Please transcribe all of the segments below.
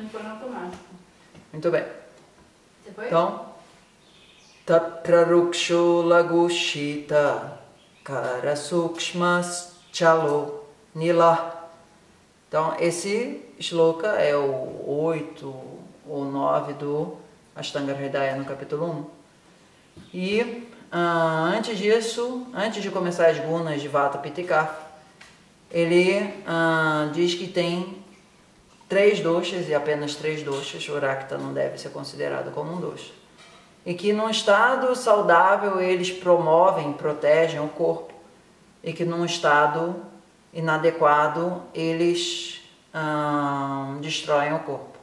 mim foi no automático. Muito bem. Você foi? Então, Tatrarukshu Lagushita Karasukshmas Chalo Nila. Então, esse shloka é o 8 ou 9 do Ashtanga Hridaya no capítulo 1. E antes disso, antes de começar as gunas de Vata Pitta e Kapha, ele diz que tem 3 doshas e apenas 3 doshas. O Rakta não deve ser considerado como um dosha. E que num estado saudável eles promovem, protegem o corpo, e que num estado inadequado eles destroem o corpo.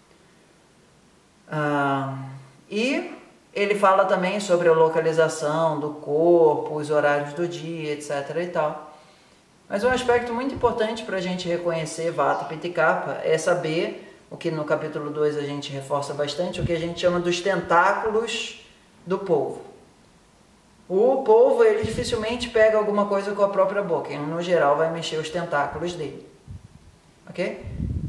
E ele fala também sobre a localização do corpo, os horários do dia, etc. e tal. Mas um aspecto muito importante para a gente reconhecer Vata, Pitta e Kapha é saber o que no capítulo 2 a gente reforça bastante, o que a gente chama dos tentáculos do polvo. O polvo, ele dificilmente pega alguma coisa com a própria boca, ele no geral vai mexer os tentáculos dele. Ok?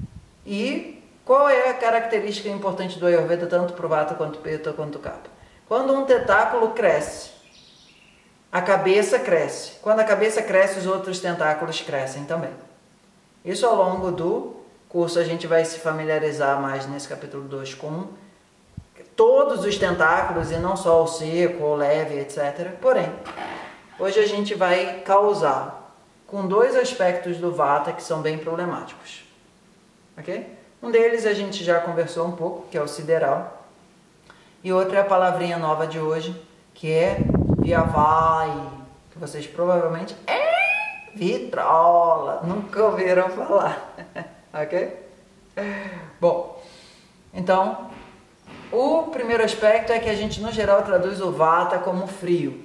E qual é a característica importante do Ayurveda, tanto para o Vata, quanto para o Pitta, quanto para o Kapha? Quando um tentáculo cresce, a cabeça cresce. Quando a cabeça cresce, os outros tentáculos crescem também. Isso ao longo do curso a gente vai se familiarizar mais nesse capítulo 2 com todos os tentáculos e não só o seco, o leve, etc. Porém, hoje a gente vai causar com 2 aspectos do Vata que são bem problemáticos. Ok? Um deles a gente já conversou um pouco, que é o sideral. E outra é a palavrinha nova de hoje, que é Vyavai, que vocês provavelmente vitrola, nunca ouviram falar. Ok? Bom, então, o primeiro aspecto é que a gente no geral traduz o Vata como frio.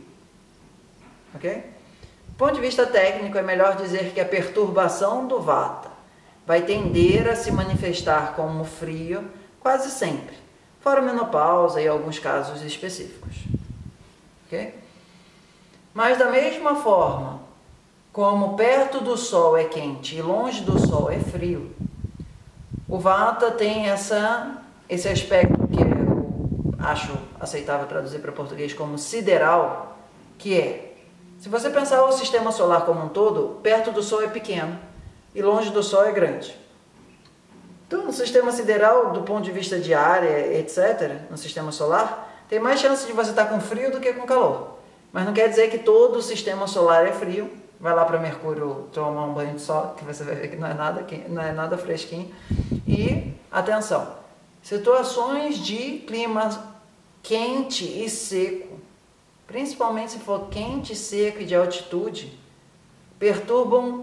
Ok? Do ponto de vista técnico, é melhor dizer que a perturbação do Vata vai tender a se manifestar como frio quase sempre, fora a menopausa e alguns casos específicos. Ok? Mas da mesma forma, como perto do Sol é quente e longe do Sol é frio, o Vata tem esse aspecto que eu acho aceitável traduzir para português como sideral, que é, se você pensar o sistema solar como um todo, perto do Sol é pequeno e longe do Sol é grande. Então, no sistema sideral, do ponto de vista de área, etc., no sistema solar, tem mais chance de você estar com frio do que com calor. Mas não quer dizer que todo o sistema solar é frio. Vai lá para Mercúrio tomar um banho de sol, que você vai ver que não é nada fresquinho. E, atenção, situações de clima quente e seco, principalmente se for quente, seco e de altitude, perturbam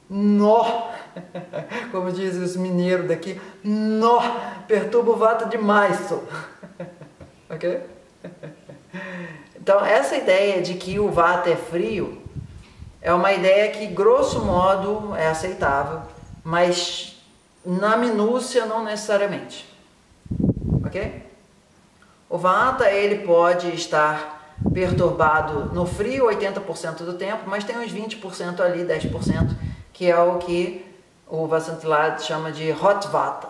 como dizem os mineiros daqui, perturba o Vata demais. Ok? Então, essa ideia de que o Vata é frio é uma ideia que, grosso modo, é aceitável, mas na minúcia não necessariamente. Ok? O Vata, ele pode estar perturbado no frio 80% do tempo, mas tem uns 20% ali, 10%, que é o que o Vasantilad chama de Hot Vata,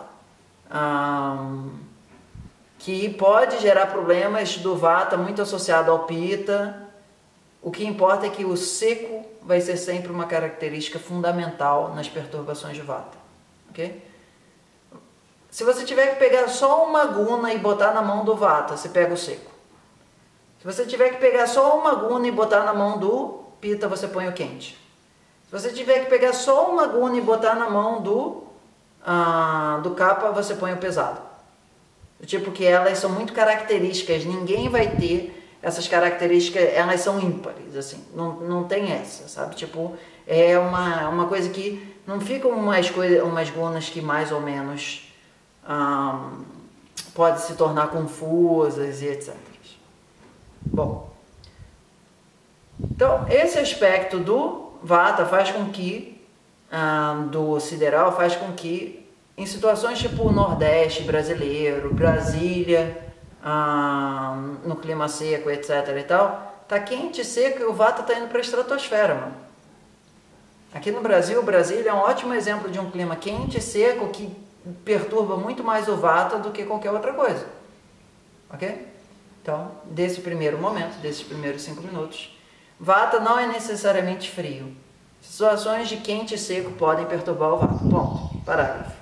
que pode gerar problemas do Vata muito associado ao Pitta. O que importa é que o seco vai ser sempre uma característica fundamental nas perturbações de Vata. Okay? Se você tiver que pegar só uma guna e botar na mão do Vata, você pega o seco. Se você tiver que pegar só uma guna e botar na mão do Pitta, você põe o quente. Se você tiver que pegar só uma guna e botar na mão do Kapha, você põe o pesado. Tipo que elas são muito características, ninguém vai ter essas características, elas são ímpares, assim, não tem essa, sabe? Tipo, é uma coisa que não ficam umas gunas que mais ou menos pode se tornar confusas e etc. Bom, então esse aspecto do Vata faz com que, do sideral, faz com que em situações tipo o Nordeste brasileiro, Brasília, no clima seco, etc e tal, tá quente, seco e o Vata tá indo para a estratosfera, mano. Aqui no Brasil, Brasília é um ótimo exemplo de um clima quente e seco que perturba muito mais o vata do que qualquer outra coisa. Ok? Então, desse primeiro momento, desses primeiros 5 minutos, vata não é necessariamente frio. Situações de quente e seco podem perturbar o vata. Ponto. Parágrafo.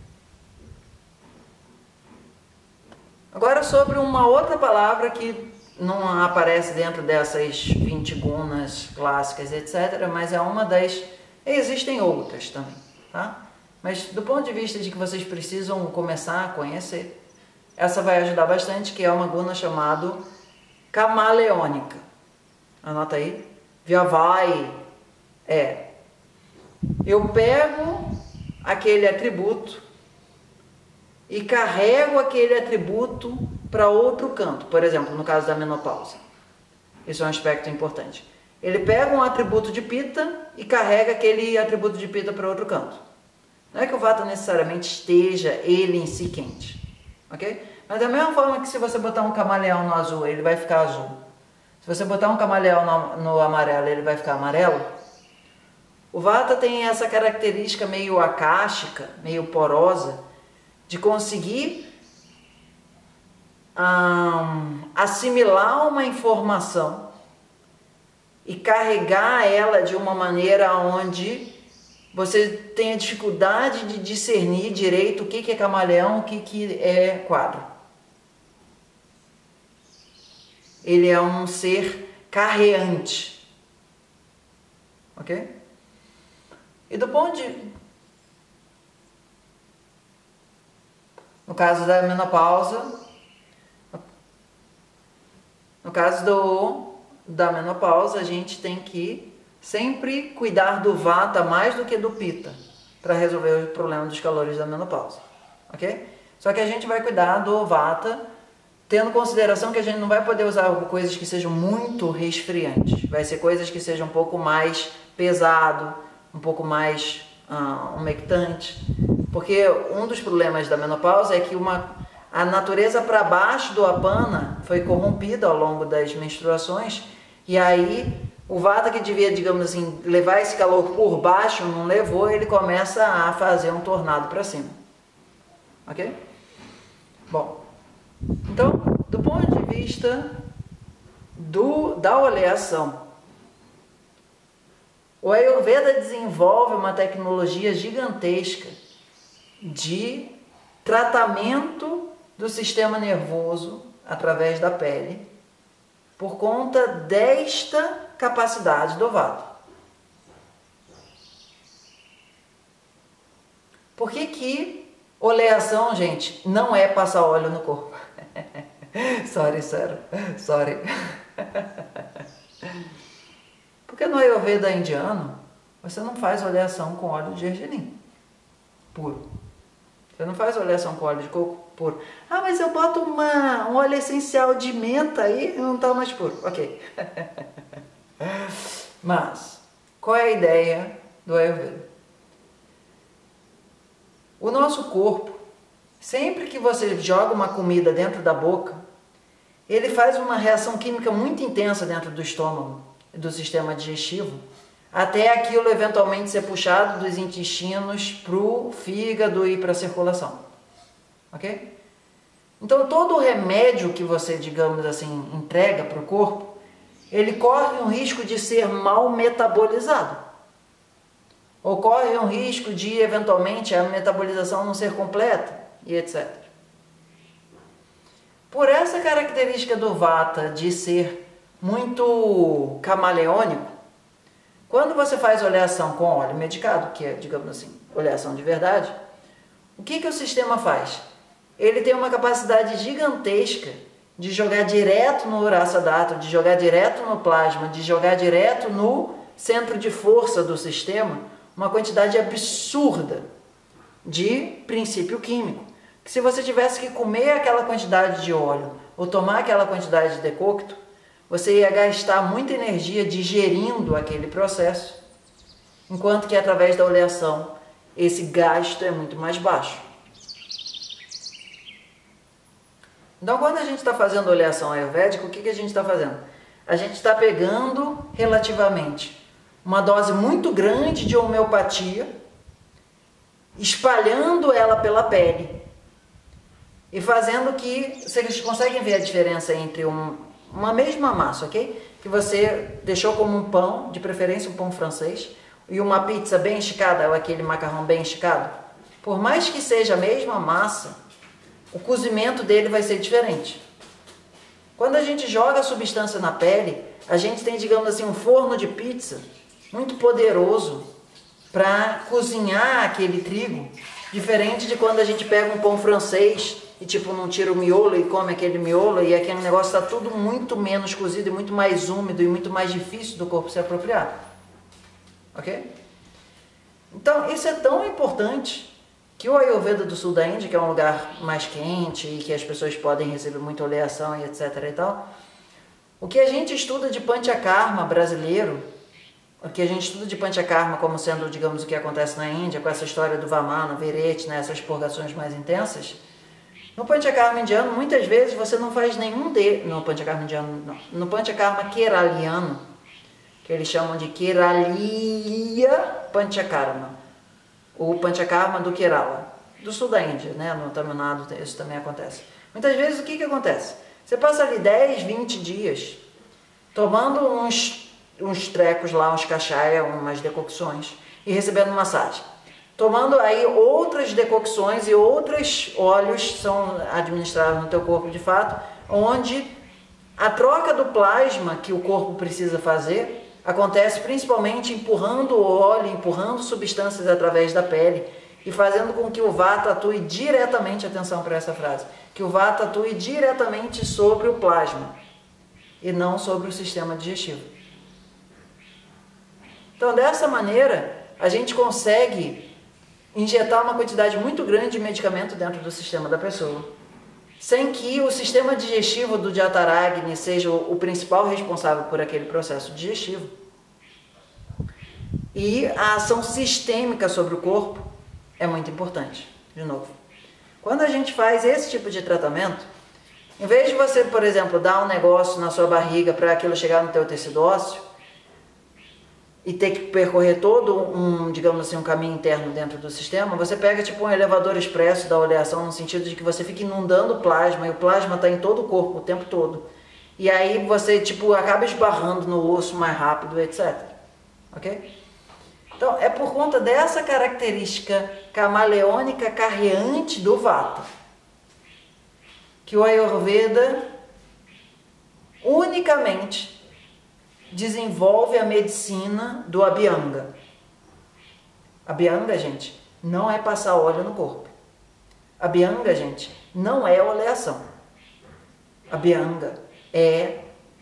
Agora sobre uma outra palavra que não aparece dentro dessas 20 gunas clássicas, etc., mas é uma das... Existem outras também, tá? Mas do ponto de vista de que vocês precisam começar a conhecer, essa vai ajudar bastante, que é uma guna chamada camaleônica. Anota aí. Vyavai é: eu pego aquele atributo e carrego aquele atributo para outro canto. Por exemplo, no caso da menopausa. Isso é um aspecto importante. Ele pega um atributo de Pitta e carrega aquele atributo de Pitta para outro canto. Não é que o vata necessariamente esteja ele em si quente. Ok? Mas da mesma forma que se você botar um camaleão no azul, ele vai ficar azul. Se você botar um camaleão no amarelo, ele vai ficar amarelo. O vata tem essa característica meio akáshica, meio porosa, de conseguir assimilar uma informação e carregar ela de uma maneira onde você tenha dificuldade de discernir direito o que é camaleão, o que é quadro. Ele é um ser carreante. Ok? E do ponto de... No caso da menopausa, da menopausa, a gente tem que sempre cuidar do vata mais do que do pitta para resolver o problema dos calores da menopausa, ok? Só que a gente vai cuidar do vata tendo consideração que a gente não vai poder usar coisas que sejam muito resfriantes, vai ser coisas que sejam um pouco mais pesado, um pouco mais umectante, porque um dos problemas da menopausa é que a natureza para baixo do apana foi corrompida ao longo das menstruações, e aí o vata que devia, digamos assim, levar esse calor por baixo, não levou, ele começa a fazer um tornado para cima. Ok? Bom, então, do ponto de vista da oleação, o Ayurveda desenvolve uma tecnologia gigantesca de tratamento do sistema nervoso através da pele, por conta desta capacidade do vata. Por que oleação, gente, não é passar óleo no corpo? Sorry. Porque no Ayurveda indiano, você não faz oleação com óleo de gergelim puro. Você não faz oleação com óleo de coco puro. Ah, mas eu boto um óleo essencial de menta aí e não está mais puro. Ok. Mas, qual é a ideia do Ayurveda? O nosso corpo, sempre que você joga uma comida dentro da boca, ele faz uma reação química muito intensa dentro do estômago, do sistema digestivo, até aquilo eventualmente ser puxado dos intestinos para o fígado e para a circulação. Ok? Então todo o remédio que você, digamos assim, entrega para o corpo, ele corre um risco de ser mal metabolizado. Ocorre um risco de, eventualmente, a metabolização não ser completa, e etc. Por essa característica do vata de ser muito camaleônico, quando você faz oleação com óleo medicado, que é, digamos assim, oleação de verdade, o que o sistema faz? Ele tem uma capacidade gigantesca de jogar direto no Rasa Dhatu, de jogar direto no plasma, de jogar direto no centro de força do sistema, uma quantidade absurda de princípio químico. Que se você tivesse que comer aquela quantidade de óleo ou tomar aquela quantidade de decocto, você ia gastar muita energia digerindo aquele processo, enquanto que através da oleação esse gasto é muito mais baixo. Então, quando a gente está fazendo oleação ayurvédica, o que a gente está fazendo? A gente está pegando relativamente uma dose muito grande de homeopatia espalhando ela pela pele e fazendo que vocês conseguem ver a diferença entre uma mesma massa, ok? Que você deixou como um pão, de preferência um pão francês, e uma pizza bem esticada, ou aquele macarrão bem esticado. Por mais que seja a mesma massa, o cozimento dele vai ser diferente. Quando a gente joga a substância na pele, a gente tem, digamos assim, um forno de pizza muito poderoso para cozinhar aquele trigo, diferente de quando a gente pega um pão francês e tipo não tira o miolo e come aquele miolo e aquele negócio está tudo muito menos cozido e muito mais úmido e muito mais difícil do corpo se apropriar. Ok? Então isso é tão importante que o Ayurveda do sul da Índia, que é um lugar mais quente e que as pessoas podem receber muita oleação e etc e tal, o que a gente estuda de Panchakarma brasileiro, o que a gente estuda de Panchakarma como sendo, digamos, o que acontece na Índia, com essa história do Vamana, Virete, né, essas purgações mais intensas, no Panchakarma indiano, muitas vezes você não faz nenhum no Panchakarma indiano, não. No Panchakarma keraliano, que eles chamam de Keraliya Panchakarma, o Panchakarma do Kerala, do sul da Índia, né? No Tamil Nadu isso também acontece. Muitas vezes o que acontece? Você passa ali 10, 20 dias tomando uns trecos lá, uns cachaia, umas decocções e recebendo massagem. Tomando aí outras decocções e outros óleos são administrados no teu corpo de fato, onde a troca do plasma que o corpo precisa fazer acontece principalmente empurrando o óleo, empurrando substâncias através da pele e fazendo com que o Vata atue diretamente, atenção para essa frase, que o Vata atue diretamente sobre o plasma e não sobre o sistema digestivo. Então, dessa maneira, a gente consegue injetar uma quantidade muito grande de medicamento dentro do sistema da pessoa, sem que o sistema digestivo do Jataragni seja o principal responsável por aquele processo digestivo. E a ação sistêmica sobre o corpo é muito importante, de novo. Quando a gente faz esse tipo de tratamento, em vez de você, por exemplo, dar um negócio na sua barriga para aquilo chegar no teu tecido ósseo, e ter que percorrer todo digamos assim, um caminho interno dentro do sistema, você pega tipo um elevador expresso da oleação, no sentido de que você fica inundando o plasma, e o plasma está em todo o corpo o tempo todo. E aí você tipo acaba esbarrando no osso mais rápido, etc. Ok? Então é por conta dessa característica camaleônica carreante do Vata que o Ayurveda unicamente desenvolve a medicina do Abhyanga. Abhyanga, gente, não é passar óleo no corpo. Abhyanga, gente, não é oleação. Abhyanga é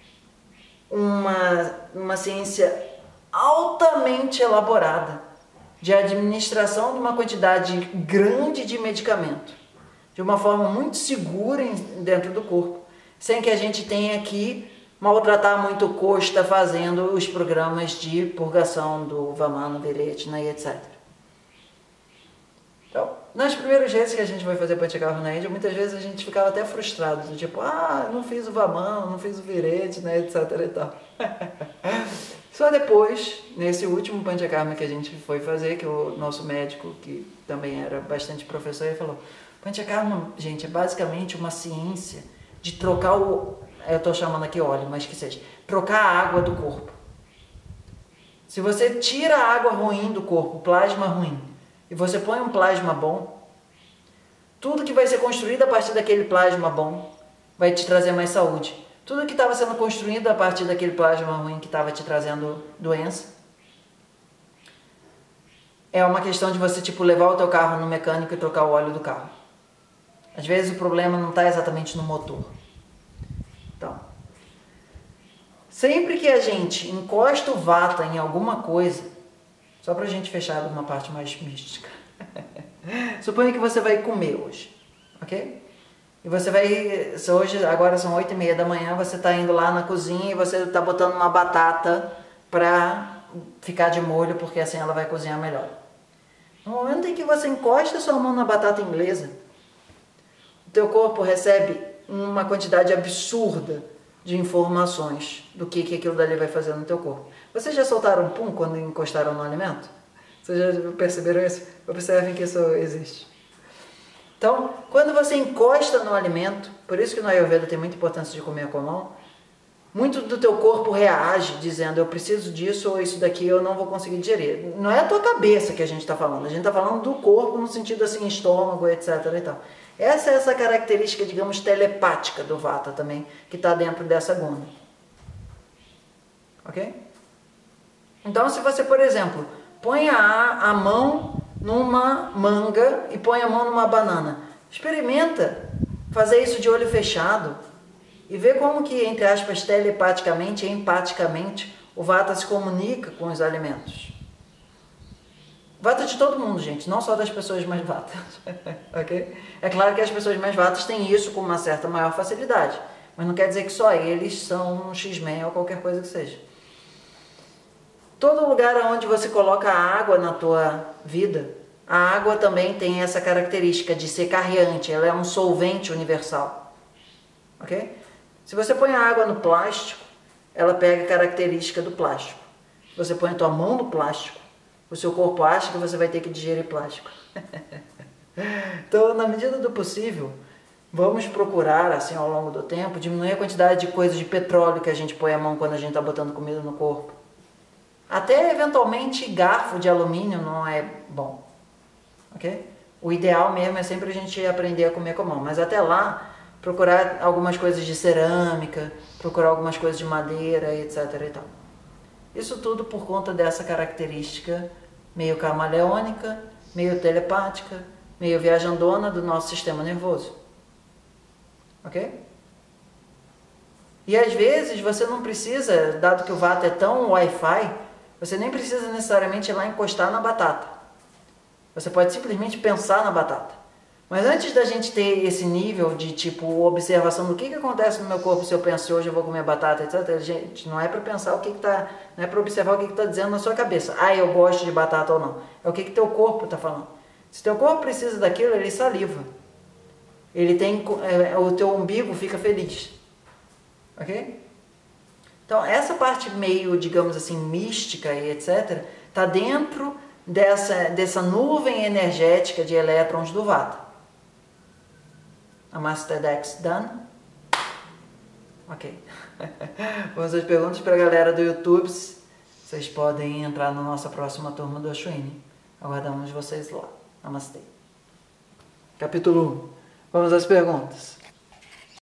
uma ciência altamente elaborada de administração de uma quantidade grande de medicamento, de uma forma muito segura dentro do corpo, sem que a gente tenha que maltratar muito o costa fazendo os programas de purgação do Vamana, Virechana e etc. Então, nas primeiras vezes que a gente foi fazer Panchakarma na Índia, muitas vezes a gente ficava até frustrado, do tipo, não fiz o Vamana, não fiz o Virechana, etc. e tal. Só depois, nesse último Panchakarma que a gente foi fazer, que o nosso médico, que também era bastante professor, ele falou, Panchakarma, gente, é basicamente uma ciência de trocar eu estou chamando aqui óleo, mas que seja, trocar a água do corpo. Se você tira a água ruim do corpo, plasma ruim, e você põe um plasma bom, tudo que vai ser construído a partir daquele plasma bom vai te trazer mais saúde. Tudo que estava sendo construído a partir daquele plasma ruim que estava te trazendo doença, é uma questão de você tipo levar o teu carro no mecânico e trocar o óleo do carro. Às vezes o problema não está exatamente no motor. Então, sempre que a gente encosta o Vata em alguma coisa, só para a gente fechar uma parte mais mística, suponha que você vai comer hoje, ok? E você vai, hoje, agora são 8h30 da manhã, você está indo lá na cozinha e você está botando uma batata para ficar de molho, porque assim ela vai cozinhar melhor. No momento em que você encosta sua mão na batata inglesa, o teu corpo recebe uma quantidade absurda de informações do que aquilo dali vai fazer no teu corpo. Vocês já soltaram pum quando encostaram no alimento? Vocês já perceberam isso? Observem que isso existe. Então, quando você encosta no alimento, por isso que no Ayurveda tem muita importância de comer com a mão, muito do teu corpo reage dizendo, eu preciso disso ou isso daqui eu não vou conseguir digerir. Não é a tua cabeça que a gente está falando, a gente está falando do corpo no sentido assim, estômago, etc. e tal. Essa é essa característica, digamos, telepática do Vata também, que está dentro dessa guna. Ok? Então, se você, por exemplo, põe a mão numa manga e põe a mão numa banana, experimenta fazer isso de olho fechado e vê como que, entre aspas, telepaticamente e empaticamente, o Vata se comunica com os alimentos. Vata de todo mundo, gente, não só das pessoas mais Vatas. Ok? É claro que as pessoas mais Vatas têm isso com uma certa maior facilidade, mas não quer dizer que só eles são um X-Men ou qualquer coisa que seja. Todo lugar onde você coloca a água na tua vida, a água também tem essa característica de ser carreante, ela é um solvente universal. Ok? Se você põe a água no plástico, ela pega a característica do plástico. Se você põe a tua mão no plástico, o seu corpo acha que você vai ter que digerir plástico. Então, na medida do possível, vamos procurar, assim, ao longo do tempo, diminuir a quantidade de coisas de petróleo que a gente põe a mão quando a gente está botando comida no corpo. Até, eventualmente, garfo de alumínio não é bom. Ok? O ideal mesmo é sempre a gente aprender a comer com a mão. Mas até lá, procurar algumas coisas de cerâmica, procurar algumas coisas de madeira, etc. e tal. Isso tudo por conta dessa característica meio camaleônica, meio telepática, meio viajandona do nosso sistema nervoso. Ok? E às vezes você não precisa, dado que o Vata é tão Wi-Fi, você nem precisa necessariamente ir lá encostar na batata. Você pode simplesmente pensar na batata. Mas antes da gente ter esse nível de tipo observação do que acontece no meu corpo se eu penso hoje eu vou comer batata, etc. Gente, não é para pensar o que está, não é para observar o que está dizendo na sua cabeça. Ah, eu gosto de batata ou não. É o que teu corpo está falando. Se teu corpo precisa daquilo, ele saliva. Ele tem, o teu umbigo fica feliz. Ok? Então, essa parte meio, digamos assim, mística e etc., está dentro dessa nuvem energética de elétrons do Vata. A Master Dex done? Ok. Vamos às perguntas para a galera do YouTube. Vocês podem entrar na nossa próxima turma do Ashwini. Aguardamos vocês lá. Namastê. Capítulo 1. Vamos às perguntas.